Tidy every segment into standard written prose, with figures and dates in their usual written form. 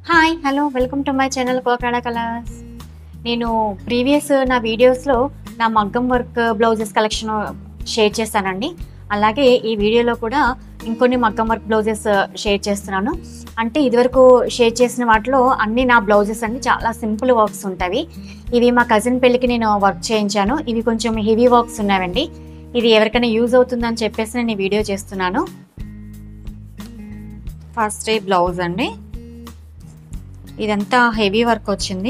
Hi hello welcome to my channel Kokada colours. నేను previous నా వీడియోస్లో నా మగ్గం వర్క్ బ్లౌజెస్ కలెక్షన్ షేర్ చేస్తానండి. అలాగే ఈ వీడియోలో కూడా ఇంకొన్ని మగ్గం వర్క్ బ్లౌజెస్ షేర్ చేస్తున్నాను. అంటే ఇదివరకు షేర్ చేసిన వాటిలో అన్ని నా బ్లౌజెస్ అన్ని చాలా సింపుల్ వర్క్స్ ఉంటాయి. ఇవి మా కజిన్ పెళ్ళికి నేను వర్క్ చేయించాను. ఇవి కొంచెం హెవీ వర్క్స్ ఉన్నాయండి. ఇది ఎవరికైనా యూజ్ అవుతుందని చెప్పేసి నేను ఈ వీడియో చేస్తున్నాను. ఫస్ట్ ఈ బ్లౌజ్ అండి, ఇదంతా హెవీ వర్క్ వచ్చింది.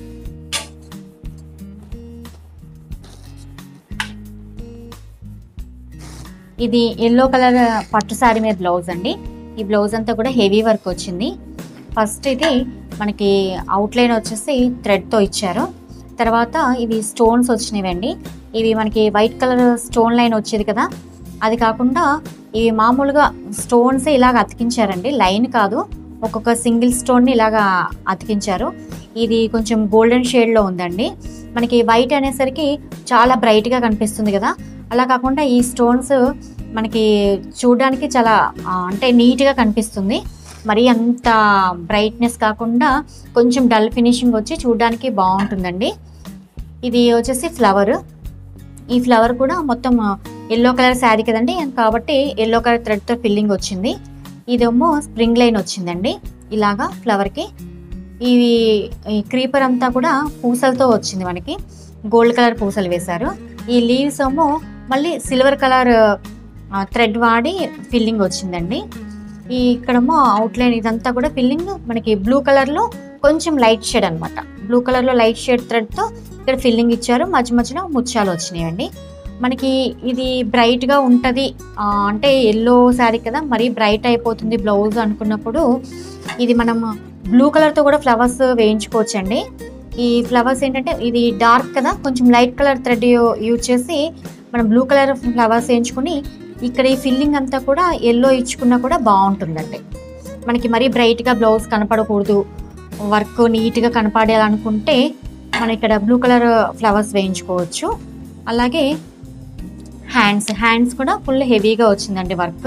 ఇది ఎల్లో కలర్ పట్టు శారీ మీద బ్లౌజ్ అండి. ఈ బ్లౌజ్ అంతా కూడా హెవీ వర్క్ వచ్చింది. ఫస్ట్ ఇది మనకి అవుట్లైన్ వచ్చేసి థ్రెడ్తో ఇచ్చారు. తర్వాత ఇవి స్టోన్స్ వచ్చినవండి. ఇవి మనకి వైట్ కలర్ స్టోన్ లైన్ వచ్చేది కదా, అది కాకుండా ఇవి మామూలుగా స్టోన్స్ ఇలాగ అతికించారండి, లైన్ కాదు, ఒక్కొక్క సింగిల్ స్టోన్ని ఇలాగా అతికించారు. ఇది కొంచెం గోల్డెన్ షేడ్లో ఉందండి. మనకి వైట్ అనేసరికి చాలా బ్రైట్గా కనిపిస్తుంది కదా, అలా కాకుండా ఈ స్టోన్స్ మనకి చూడడానికి చాలా అంటే నీట్గా కనిపిస్తుంది. మరి అంత బ్రైట్నెస్ కాకుండా కొంచెం డల్ ఫినిషింగ్ వచ్చి చూడడానికి బాగుంటుందండి. ఇది వచ్చేసి ఫ్లవర్. ఈ ఫ్లవర్ కూడా మొత్తం ఎల్లో కలర్ శారీ కదండి, కాబట్టి ఎల్లో కలర్ థ్రెడ్తో ఫిల్లింగ్ వచ్చింది. ఇదేమో స్ప్రింగ్ లైన్ వచ్చిందండి ఇలాగా ఫ్లవర్కి. ఈ క్రీపర్ అంతా కూడా పూసలతో వచ్చింది, మనకి గోల్డ్ కలర్ పూసలు వేశారు. ఈ లీవ్స్ ఏమో మళ్ళీ సిల్వర్ కలర్ థ్రెడ్ వాడి ఫిల్లింగ్ వచ్చిందండి. ఇక్కడేమో అవుట్లైన్ ఇదంతా కూడా ఫిల్లింగ్ మనకి బ్లూ కలర్లో కొంచెం లైట్ షేడ్ అనమాట. బ్లూ కలర్లో లైట్ షేడ్ థ్రెడ్తో ఇక్కడ ఫిల్లింగ్ ఇచ్చారు. మధ్య మధ్యలో ముత్యాలు వచ్చినాయండి. మనకి ఇది బ్రైట్గా ఉంటుంది అంటే ఎల్లో శారీ కదా, మరీ బ్రైట్ అయిపోతుంది బ్లౌజ్ అనుకున్నప్పుడు ఇది మనం బ్లూ కలర్తో కూడా ఫ్లవర్స్ వేయించుకోవచ్చండి. ఈ ఫ్లవర్స్ ఏంటంటే ఇది డార్క్ కదా, కొంచెం లైట్ కలర్ థ్రెడ్ యూజ్ చేసి మనం బ్లూ కలర్ ఫ్లవర్స్ వేయించుకుని ఇక్కడ ఈ ఫిల్లింగ్ అంతా కూడా ఎల్లో ఇచ్చుకున్నా కూడా బాగుంటుందండి. మనకి మరీ బ్రైట్గా బ్లౌజ్ కనపడకూడదు, వర్క్ నీట్గా కనపడాలనుకుంటే మనం ఇక్కడ బ్లూ కలర్ ఫ్లవర్స్ వేయించుకోవచ్చు. అలాగే హ్యాండ్స్ కూడా ఫుల్ హెవీగా వచ్చిందండి వర్క్.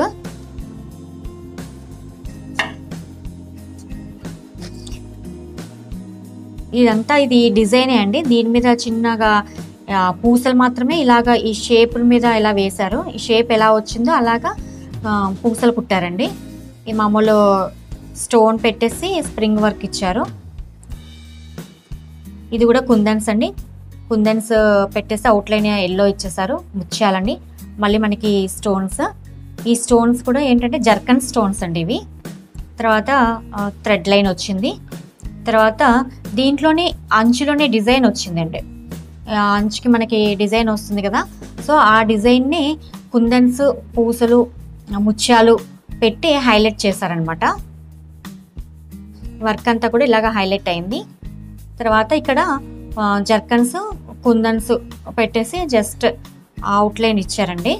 ఇదంతా ఇది డిజైనే అండి. దీని మీద చిన్నగా పూసలు మాత్రమే ఇలాగా ఈ షేప్ మీద ఇలా వేశారు. ఈ షేప్ ఎలా వచ్చిందో అలాగా పూసలు కుట్టారండి. ఈ మామూలు స్టోన్ పెట్టేసి స్ప్రింగ్ వర్క్ ఇచ్చారు. ఇది కూడా కుందన్స్ అండి. కుందన్స్ పెట్టేసి అవుట్లైన్ ఎల్లో ఇచ్చేసారు, ముత్యాలండి. మళ్ళీ మనకి స్టోన్స్, ఈ స్టోన్స్ కూడా ఏంటంటే జర్కన్ స్టోన్స్ అండి ఇవి. తర్వాత థ్రెడ్ లైన్ వచ్చింది. తర్వాత దీంట్లోనే అంచులోనే డిజైన్ వచ్చిందండి. అంచుకి మనకి డిజైన్ వస్తుంది కదా, సో ఆ డిజైన్ని కుందన్స్, పూసలు, ముత్యాలు పెట్టి హైలైట్ చేశారనమాట. వర్క్ అంతా కూడా ఇలాగ హైలైట్ అయింది. తర్వాత ఇక్కడ జర్కన్స్, కుందన్స్ పెట్టేసి జస్ట్ అవుట్లైన్ ఇచ్చారండి.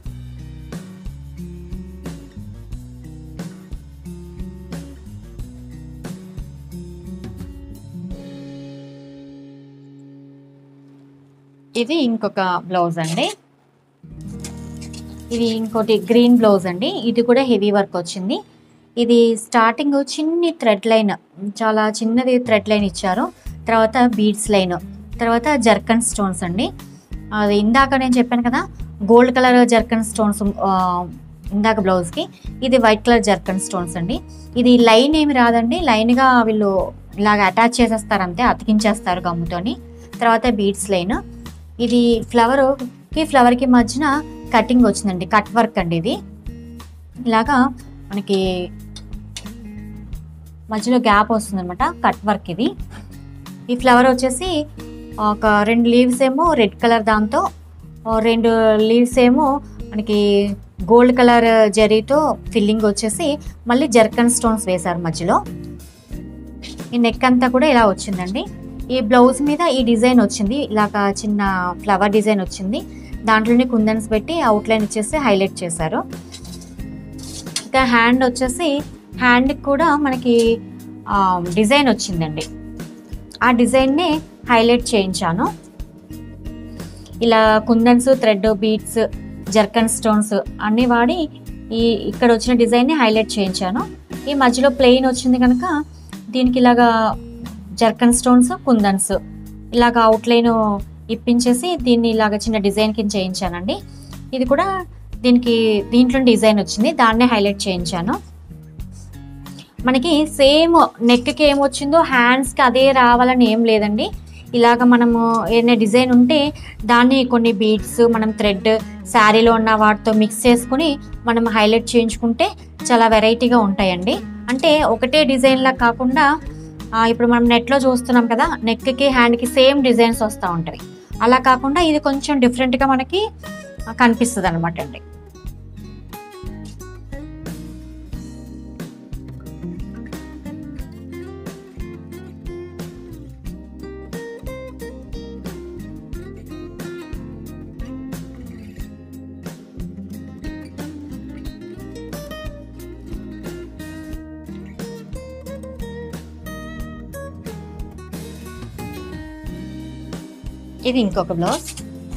ఇది ఇంకొక బ్లౌజ్ అండి. ఇది ఇంకోటి గ్రీన్ బ్లౌజ్ అండి. ఇది కూడా హెవీ వర్క్ వచ్చింది. ఇది స్టార్టింగ్ చిన్ని థ్రెడ్ లైన్, చాలా చిన్నది థ్రెడ్ లైన్ ఇచ్చారు. తర్వాత బీడ్స్ లైన్, తర్వాత జర్కన్ స్టోన్స్ అండి. అది ఇందాక నేను చెప్పాను కదా గోల్డ్ కలర్ జర్కన్ స్టోన్స్ ఇందాక బ్లౌజ్కి, ఇది వైట్ కలర్ జర్కన్ స్టోన్స్ అండి. ఇది లైన్ ఏమి రాదండి, లైన్గా వీళ్ళు ఇలాగ అటాచ్ చేసేస్తారు, అంతే అతికించేస్తారు గమ్ముతోని. తర్వాత బీడ్స్ లైన్. ఇది ఫ్లవర్కి మధ్యన కటింగ్ వచ్చిందండి, కట్ వర్క్ అండి. ఇది ఇలాగా మనకి మధ్యలో గ్యాప్ వస్తుంది అనమాట, కట్ వర్క్ ఇది. ఈ ఫ్లవర్ వచ్చేసి ఒక 2 లీవ్స్ ఏమో రెడ్ కలర్, దాంతో 2 లీవ్స్ ఏమో మనకి గోల్డ్ కలర్ జరీతో ఫిల్లింగ్ వచ్చేసి మళ్ళీ జర్కన్ స్టోన్స్ వేశారు మధ్యలో. ఈ నెక్ అంతా కూడా ఇలా వచ్చిందండి. ఈ బ్లౌజ్ మీద ఈ డిజైన్ వచ్చింది, ఇలాగ చిన్న ఫ్లవర్ డిజైన్ వచ్చింది. దాంట్లోనే కుందన్స్ పెట్టి అవుట్లైన్ ఇచ్చేసి హైలైట్ చేశారు. ఇంకా హ్యాండ్ వచ్చేసి హ్యాండ్కి కూడా మనకి డిజైన్ వచ్చిందండి. ఆ డిజైన్నే హైలైట్ చేయించాను. ఇలా kundans, thread, beads, zircon stones అన్నీ వాడి ఇక్కడ వచ్చిన డిజైన్ని హైలైట్ చేయించాను. ఈ మధ్యలో ప్లెయిన్ వచ్చింది కనుక దీనికి ఇలాగా జర్కన్ స్టోన్స్, కుందన్స్ ఇలాగ అవుట్లైన్ ఇప్పించేసి దీన్ని ఇలాగ చిన్న డిజైన్ కింద చేయించానండి. ఇది కూడా దీంట్లో డిజైన్ వచ్చింది, దాన్నే హైలైట్ చేయించాను. మనకి సేమ్ నెక్కి ఏమొచ్చిందో హ్యాండ్స్కి అదే రావాలని ఏం లేదండి. ఇలాగ మనము ఏదైనా డిజైన్ ఉంటే దాన్ని కొన్ని బీడ్స్, మనం థ్రెడ్, శారీలో ఉన్న వాటితో మిక్స్ చేసుకుని మనం హైలైట్ చేయించుకుంటే చాలా వెరైటీగా ఉంటాయండి. అంటే ఒకటే డిజైన్లా కాకుండా ఇప్పుడు మనం నెట్లో చూస్తున్నాం కదా, నెక్కి హ్యాండ్కి సేమ్ డిజైన్స్ వస్తూ ఉంటాయి. అలా కాకుండా ఇది కొంచెం డిఫరెంట్గా మనకి కనిపిస్తుంది అనమాట అండి. ఇది ఇంకొక బ్లౌజ్.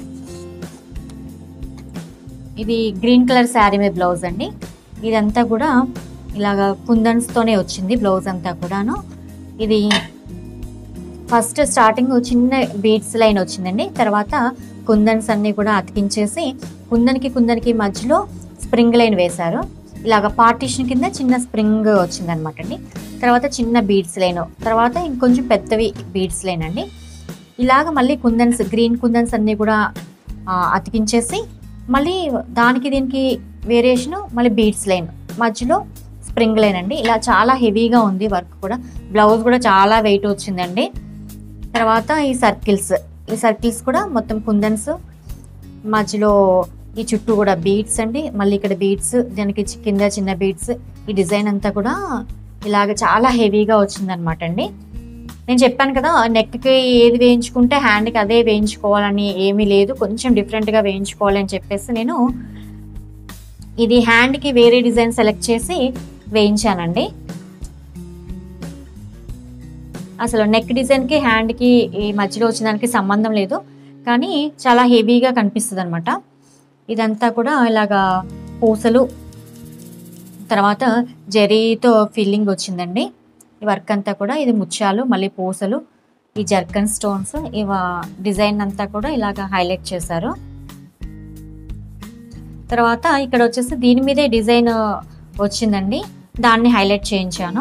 ఇది గ్రీన్ కలర్ శారీ మీద బ్లౌజ్ అండి. ఇదంతా కూడా ఇలాగ కుందన్స్తోనే వచ్చింది బ్లౌజ్ అంతా కూడాను. ఇది ఫస్ట్ స్టార్టింగ్ చిన్న బీడ్స్ లైన్ వచ్చిందండి. తర్వాత కుందన్స్ అన్నీ కూడా అతికించేసి కుందన్కి మధ్యలో స్ప్రింగ్ లైన్ వేశారు. ఇలాగ పార్టీషన్ కింద చిన్న స్ప్రింగ్ వచ్చిందనమాట అండి. తర్వాత చిన్న బీడ్స్ లైన్, తర్వాత ఇంకొంచెం పెద్దవి బీడ్స్ లైన్ అండి. ఇలాగ మళ్ళీ గ్రీన్ కుందన్స్ అన్నీ కూడా అతికించేసి మళ్ళీ దీనికి వేరియేషను మళ్ళీ బీడ్స్ లైన్, మధ్యలో స్ప్రింగ్ లైన్ అండి. ఇలా చాలా హెవీగా ఉంది వర్క్ కూడా. బ్లౌజ్ కూడా చాలా వెయిట్ వచ్చిందండి. తర్వాత ఈ సర్కిల్స్ కూడా మొత్తం కుందన్స్, మధ్యలో ఈ చుట్టూ కూడా బీడ్స్ అండి. మళ్ళీ ఇక్కడ బీడ్స్, దానికి కింద చిన్న బీడ్స్. ఈ డిజైన్ అంతా కూడా ఇలాగ చాలా హెవీగా వచ్చిందనమాట అండి. నేను చెప్పాను కదా, నెక్కి ఏది వేయించుకుంటే హ్యాండ్కి అదే వేయించుకోవాలని ఏమీ లేదు, కొంచెం డిఫరెంట్గా వేయించుకోవాలని చెప్పేసి నేను ఇది హ్యాండ్కి వేరే డిజైన్ సెలెక్ట్ చేసి వేయించానండి. అసలు నెక్ డిజైన్కి హ్యాండ్కి ఈ మధ్యలో వచ్చిన దానికి సంబంధం లేదు, కానీ చాలా హెవీగా కనిపిస్తుంది అనమాట. ఇదంతా కూడా ఇలాగా పూసలు, తర్వాత జరీతో ఫిల్లింగ్ వచ్చిందండి. ఈ వర్క్ అంతా కూడా ఇది ముత్యాలు, మళ్ళీ పూసలు, ఈ జర్కన్ స్టోన్స్, డిజైన్ అంతా కూడా ఇలాగ హైలైట్ చేశారు. తర్వాత ఇక్కడ వచ్చేసి దీని మీదే డిజైన్ వచ్చిందండి, దాన్ని హైలైట్ చేయించాను.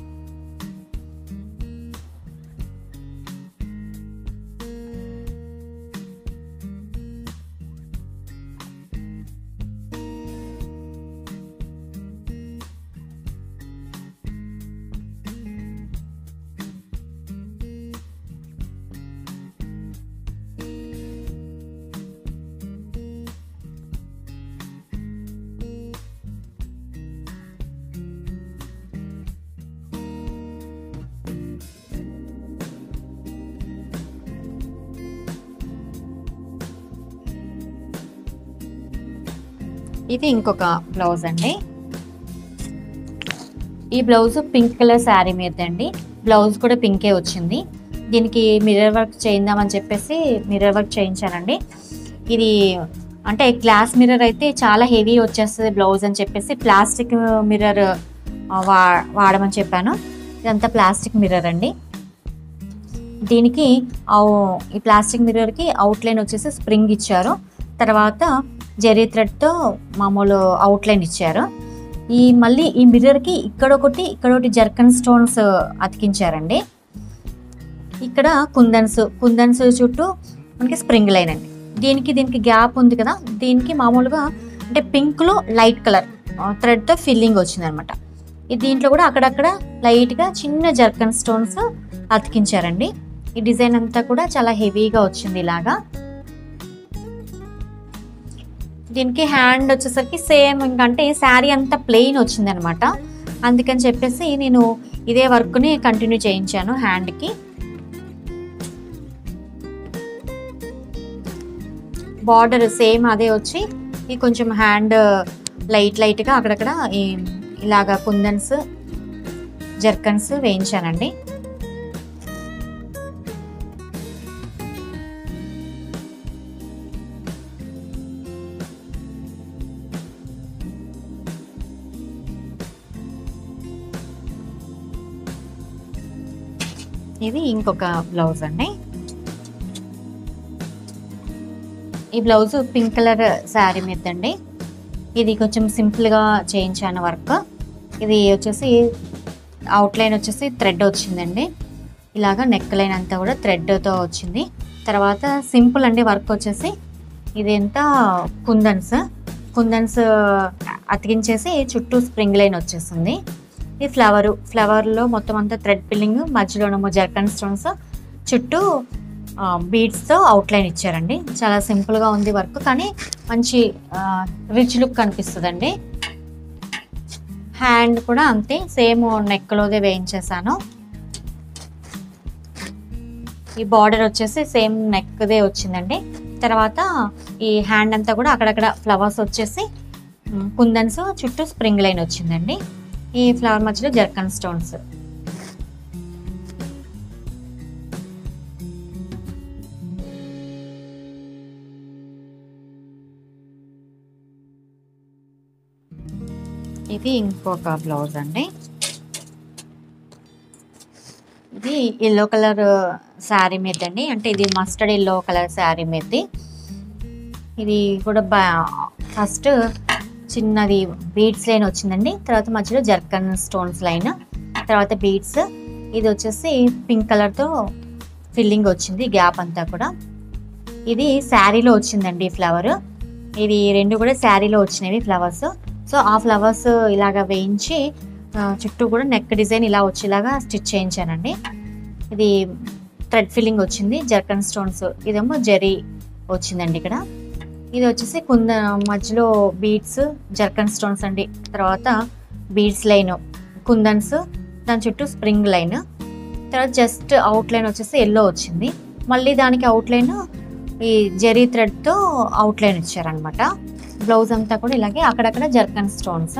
ఇది ఇంకొక బ్లౌజ్ అండి. ఈ బ్లౌజ్ పింక్ కలర్ శారీ మీద అండి. బ్లౌజ్ కూడా పింకే వచ్చింది. దీనికి మిర్రర్ వర్క్ చేయిందామని చెప్పేసి మిర్రర్ వర్క్ చేయించానండి. ఇది అంటే గ్లాస్ మిర్రర్ అయితే చాలా హెవీ వచ్చేస్తుంది బ్లౌజ్ అని చెప్పేసి ప్లాస్టిక్ మిర్రర్ వాడమని చెప్పాను. ఇదంతా ప్లాస్టిక్ మిర్రర్ అండి. దీనికి ఈ ప్లాస్టిక్ మిర్రర్కి అవుట్లైన్ వచ్చేసి స్ప్రింగ్ ఇచ్చారు. తర్వాత జరీ థ్రెడ్తో మామూలు అవుట్లైన్ ఇచ్చారు. మళ్ళీ ఈ మిర్రర్కి ఇక్కడొకటి జర్కన్ స్టోన్స్ అతికించారండి. ఇక్కడ కుందన్స్ చుట్టూ మనకి స్ప్రింగ్ లైన్ అండి. దీనికి గ్యాప్ ఉంది కదా, దీనికి మామూలుగా అంటే పింక్లో లైట్ కలర్ థ్రెడ్తో ఫిల్లింగ్ వచ్చిందనమాట. దీంట్లో కూడా అక్కడక్కడ లైట్గా చిన్న జర్కన్ స్టోన్స్ అతికించారండి. ఈ డిజైన్ అంతా కూడా చాలా హెవీగా వచ్చింది ఇలాగా. దీనికి హ్యాండ్ వచ్చేసరికి సేమ్ ఇంకంటే శారీ అంతా ప్లెయిన్ వచ్చింది అనమాట. అందుకని చెప్పేసి నేను ఇదే వర్క్ని కంటిన్యూ చేయించాను హ్యాండ్కి. బార్డర్ సేమ్ అదే వచ్చి ఈ కొంచెం హ్యాండ్ లైట్గా అక్కడక్కడ ఇలాగా కుందన్స్, జర్కన్స్ వేయించానండి. ఇది ఇంకొక బ్లౌజ్ అండి. ఈ బ్లౌజ్ పింక్ కలర్ శారీ మీద అండి. ఇది కొంచెం సింపుల్గా చేయించాను వర్క్. ఇది వచ్చేసి అవుట్లైన్ వచ్చేసి థ్రెడ్ వచ్చిందండి. ఇలాగా నెక్ లైన్ అంతా కూడా థ్రెడ్తో వచ్చింది. తర్వాత సింపుల్ అండి వర్క్ వచ్చేసి. ఇది ఎంత కుందన్స్ అతికించేసి చుట్టూ స్ప్రింగ్ లైన్ వచ్చేసింది. ఈ ఫ్లవర్లో మొత్తం అంతా థ్రెడ్ పిల్లింగ్, మధ్యలోనేమో జర్కన్ స్టోన్స్, చుట్టూ బీడ్స్తో అవుట్లైన్ ఇచ్చారండి. చాలా సింపుల్గా ఉంది వర్క్, కానీ మంచి రిచ్ లుక్ కనిపిస్తుందండి. హ్యాండ్ కూడా అంతే, సేమ్ నెక్లోదే వేయించేసాను. ఈ బార్డర్ వచ్చేసి సేమ్ నెక్దే వచ్చిందండి. తర్వాత ఈ హ్యాండ్ అంతా కూడా అక్కడక్కడ ఫ్లవర్స్ వచ్చేసి కుందన్స్, చుట్టూ స్ప్రింగ్ లైన్ వచ్చిందండి. ఈ ఫ్లవర్ మధ్యలో జర్కన్ స్టోన్స్. ఇది ఇంకొక బ్లౌజ్ అండి. ఇది ఎల్లో కలర్ శారీ మీద అండి. అంటే ఇది మస్టర్డ్ ఎల్లో కలర్ శారీ మీది. ఇది కూడా ఫస్ట్ చిన్నది బీడ్స్ లైన్ వచ్చిందండి. తర్వాత మధ్యలో జర్కన్ స్టోన్స్ లైన్, తర్వాత బీడ్స్. ఇది వచ్చేసి పింక్ కలర్తో ఫిల్లింగ్ వచ్చింది, గ్యాప్ అంతా కూడా. ఇది శారీలో వచ్చిందండి ఫ్లవర్. ఇది రెండు కూడా శారీలో వచ్చినవి ఫ్లవర్స్. సో ఆ ఫ్లవర్స్ ఇలాగా వేయించి చుట్టూ కూడా నెక్ డిజైన్ ఇలా వచ్చేలాగా స్టిచ్ చేయించానండి. ఇది థ్రెడ్ ఫిల్లింగ్ వచ్చింది, జర్కన్ స్టోన్స్. ఇదేమో జరీ వచ్చిందండి ఇక్కడ. ఇది వచ్చేసి మధ్యలో బీడ్స్, జర్కన్ స్టోన్స్ అండి. తర్వాత బీడ్స్ లైన్, కుందన్స్, దాని చుట్టూ స్ప్రింగ్ లైన్. తర్వాత జస్ట్ అవుట్ లైన్ వచ్చేసి ఎల్లో వచ్చింది. మళ్ళీ దానికి అవుట్ లైన్ ఈ జరీ థ్రెడ్తో అవుట్ లైన్ ఇచ్చారనమాట. బ్లౌజ్ అంతా కూడా ఇలాగే అక్కడక్కడ జర్కన్ స్టోన్స్.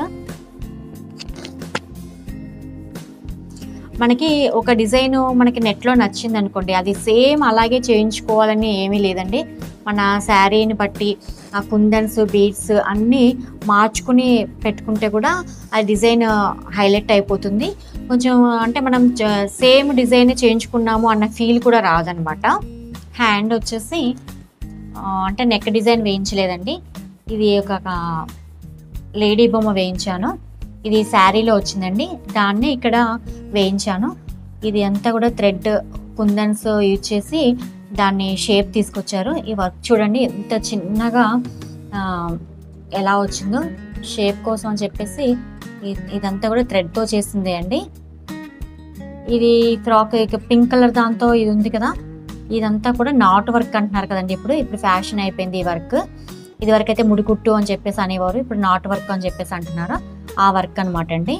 మనకి ఒక డిజైన్ మనకి నెట్లో నచ్చింది అనుకోండి, అది సేమ్ అలాగే చేయించుకోవాలని ఏమీ లేదండి. మన శారీని బట్టి ఆ కుందన్స్, బీడ్స్ అన్నీ మార్చుకుని పెట్టుకుంటే కూడా ఆ డిజైన్ హైలైట్ అయిపోతుంది. కొంచెం అంటే మనం సేమ్ డిజైన్ చేయించుకున్నాము అన్న ఫీల్ కూడా రాదనమాట. హ్యాండ్ వచ్చేసి అంటే నెక్ డిజైన్ వేయించలేదండి. ఇది ఒక లేడీ బొమ్మ వేయించాను. ఇది శారీలో వచ్చిందండి, దాన్ని ఇక్కడ వేయించాను. ఇది అంతా కూడా థ్రెడ్ కుందన్స్ యూజ్ చేసి దాన్ని షేప్ తీసుకొచ్చారు. ఈ వర్క్ చూడండి ఎంత చిన్నగా ఎలా వచ్చిందో. షేప్ కోసం అని చెప్పేసి ఇదంతా కూడా థ్రెడ్తో చేసిందే అండి. ఇది ఫ్రాక్ పింక్ కలర్ దాంతో ఇది ఉంది కదా, ఇదంతా కూడా నాట్ వర్క్ అంటున్నారు కదండి. ఇప్పుడు ఫ్యాషన్ అయిపోయింది ఈ వర్క్. ఇది వరకు అయితే ముడికుట్టు అని చెప్పేసి అనేవారు, ఇప్పుడు నాట్ వర్క్ అని చెప్పేసి అంటున్నారు. ఆ వర్క్ అనమాట అండి.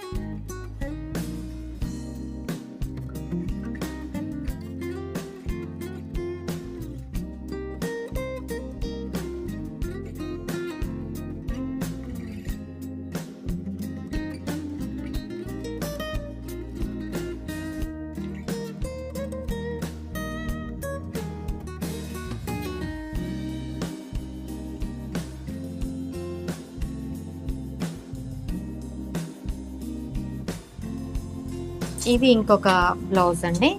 ఇది ఇంకొక బ్లౌజ్ అండి.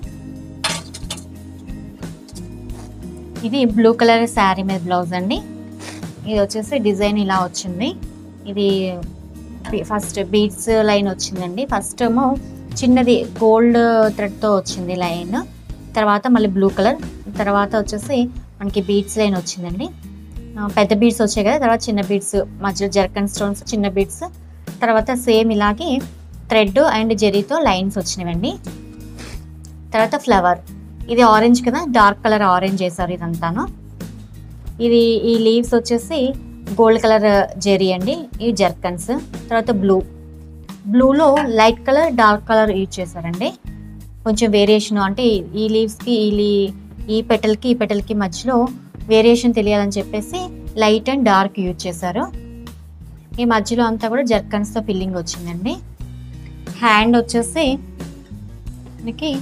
ఇది బ్లూ కలర్ శారీ మీద బ్లౌజ్ అండి. ఇది వచ్చేసి డిజైన్ ఇలా వచ్చింది. ఇది ఫస్ట్ బీడ్స్ లైన్ వచ్చిందండి. ఫస్ట్ ఏమో చిన్నది గోల్డ్ థ్రెడ్తో వచ్చింది లైన్, తర్వాత మళ్ళీ బ్లూ కలర్, తర్వాత వచ్చేసి మనకి బీడ్స్ లైన్ వచ్చిందండి. పెద్ద బీడ్స్ వచ్చాయి కదా, తర్వాత చిన్న బీడ్స్, మధ్యలో జర్కన్ స్టోన్స్, చిన్న బీడ్స్, తర్వాత సేమ్ ఇలాగే థ్రెడ్ అండ్ జెరీతో లైన్స్ వచ్చినవండి. తర్వాత ఫ్లవర్, ఇది ఆరెంజ్ కదా, డార్క్ కలర్ ఆరెంజ్ వేసారు ఇదంతాను. ఇది ఈ లీవ్స్ వచ్చేసి గోల్డ్ కలర్ జెరీ అండి, ఈ జర్కన్స్. తర్వాత బ్లూలో light colour, dark colour use చేశారండి. కొంచెం వేరియేషన్ అంటే ఈ లీవ్స్కి ఈ పెటల్కి మధ్యలో వేరియేషన్ తెలియాలని చెప్పేసి లైట్ అండ్ డార్క్ యూజ్ చేశారు. ఈ మధ్యలో అంతా కూడా జర్కన్స్తో ఫిల్లింగ్ వచ్చిందండి. హ్యాండ్ వచ్చేసి మనకి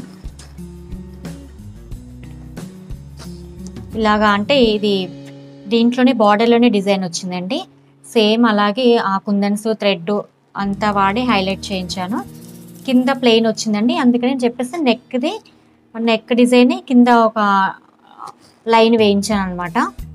ఇలాగా, అంటే ఇది దీంట్లోనే బార్డర్లోనే డిజైన్ వచ్చిందండి. సేమ్ అలాగే ఆ కుందన్స్ థ్రెడ్ అంతా వాడి హైలైట్ చేయించాను. కింద ప్లెయిన్ వచ్చిందండి, అందుకని చెప్పేసి నెక్ది నెక్ డిజైన్ కింద ఒక లైన్ వేయించాను అనమాట.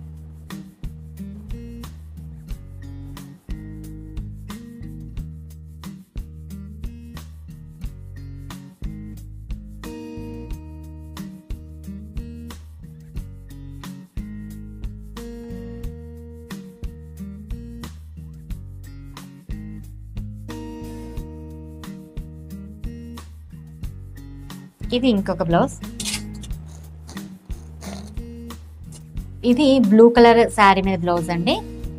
ఇది ఇంకొక బ్లౌజ్. ఇది బ్లూ కలర్ శారీ మీద బ్లౌజ్ అండి.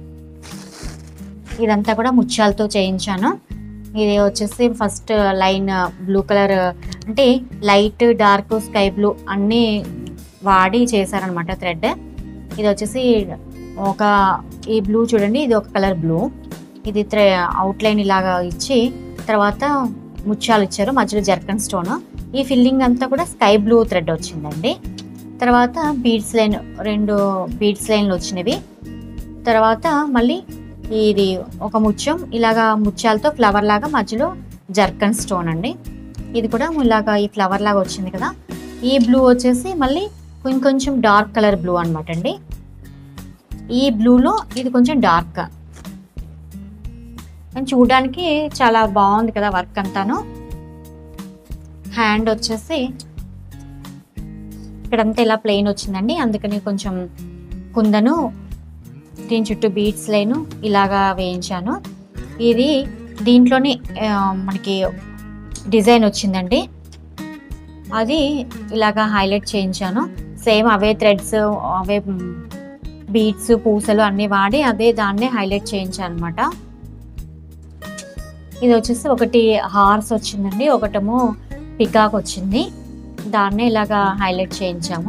ఇదంతా కూడా ముత్యాలతో చేయించాను. ఇది వచ్చేసి ఫస్ట్ లైన్ బ్లూ కలర్ అంటే లైట్ డార్క్ స్కై బ్లూ అన్నీ వాడి చేశారనమాట థ్రెడ్. ఇది వచ్చేసి ఈ బ్లూ చూడండి, ఇది ఒక కలర్ బ్లూ. ఇది అవుట్లైన్ ఇలాగా ఇచ్చి తర్వాత ముత్యాలు ఇచ్చారు, మధ్యలో జర్కన్ స్టోన్. ఈ ఫిల్లింగ్ అంతా కూడా స్కై బ్లూ థ్రెడ్ వచ్చిందండి. తర్వాత బీడ్స్ లైన్ 2 బీడ్స్ లైన్లు వచ్చినవి. తర్వాత మళ్ళీ ఇది ఒక ముత్యం ఇలాగా ముత్యాలతో ఫ్లవర్ లాగా మధ్యలో జర్కన్ స్టోన్ అండి. ఇది కూడా ఇలాగా ఈ ఫ్లవర్ లాగా వచ్చింది కదా. ఈ బ్లూ వచ్చేసి మళ్ళీ కొంచెం డార్క్ కలర్ బ్లూ అనమాట అండి. ఈ బ్లూలో ఇది కొంచెం డార్క్, చూడడానికి చాలా బాగుంది కదా వర్క్ అంతాను. హ్యాండ్ వచ్చేసి ఇక్కడంతా ఇలా ప్లెయిన్ వచ్చిందండి, అందుకని కొంచెం కుందను దీని చుట్టూ బీడ్స్ లైన్ ఇలాగా వేయించాను. ఇది దీంట్లోనే మనకి డిజైన్ వచ్చిందండి, అది ఇలాగా హైలైట్ చేయించాను. సేమ్ అవే థ్రెడ్స్, అవే బీడ్స్, పూసలు అన్నీ వాడి దాన్నే హైలైట్ చేయించాను అనమాట. ఇది వచ్చేసి ఒకటి హార్స్ వచ్చిందండి, ఒకటేమో పికాక్ వచ్చింది, దాన్నే ఇలాగా హైలైట్ చేయించాము.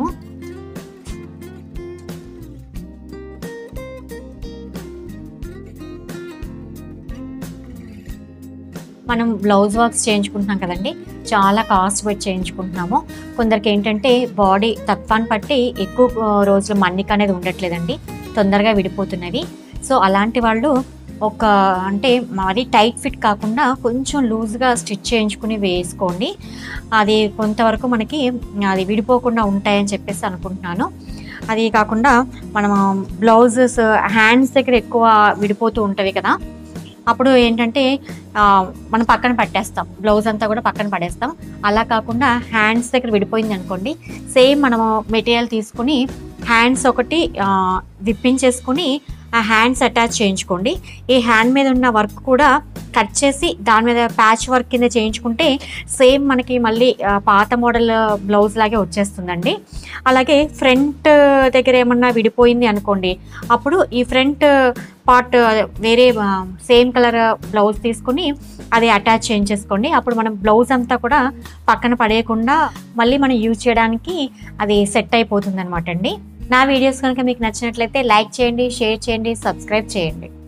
మనం బ్లౌజ్ వర్క్స్ చేయించుకుంటున్నాం కదండి, చాలా కాస్ట్ పెట్టి చేయించుకుంటున్నాము. కొందరికి ఏంటంటే బాడీ తత్వాన్ని బట్టి ఎక్కువ రోజులు మన్నిక అనేది ఉండట్లేదండి, తొందరగా విడిపోతున్నవి. సో అలాంటి వాళ్ళు అంటే మరి టైట్ ఫిట్ కాకుండా కొంచెం లూజ్గా స్టిచ్ చేయించుకుని వేసుకోండి. అది కొంతవరకు మనకి అది విడిపోకుండా ఉంటాయని చెప్పేసి అనుకుంటున్నాను. అది కాకుండా మనం బ్లౌజెస్ హ్యాండ్స్ దగ్గర ఎక్కువ విడిపోతూ ఉంటవి కదా, అప్పుడు ఏంటంటే మనం పక్కన పట్టేస్తాం, బ్లౌజ్ అంతా కూడా పక్కన పడేస్తాం. అలా కాకుండా హ్యాండ్స్ దగ్గర విడిపోయింది అనుకోండి, సేమ్ మనము మెటీరియల్ తీసుకుని హ్యాండ్స్ ఒకటి విప్పించేసుకుని ఆ హ్యాండ్స్ అటాచ్ చేయించుకోండి. ఈ హ్యాండ్ మీద ఉన్న వర్క్ కూడా కట్ చేసి దాని మీద ప్యాచ్ వర్క్ కింద చేయించుకుంటే సేమ్ మనకి మళ్ళీ పాత మోడల్ బ్లౌజ్ లాగే వచ్చేస్తుందండి. అలాగే ఫ్రంట్ దగ్గర ఏమన్నా విడిపోయింది అనుకోండి, అప్పుడు ఈ ఫ్రంట్ పార్ట్ వేరే సేమ్ కలర్ బ్లౌజ్ తీసుకుని అది అటాచ్ చేయించేసుకోండి. అప్పుడు మనం బ్లౌజ్ అంతా కూడా పక్కన పడేయకుండా మళ్ళీ మనం యూజ్ చేయడానికి అది సెట్ అయిపోతుంది అనమాట అండి. నా వీడియోస్ కనుక మీకు నచ్చినట్లయితే లైక్ చేయండి, షేర్ చేయండి, సబ్స్క్రైబ్ చేయండి.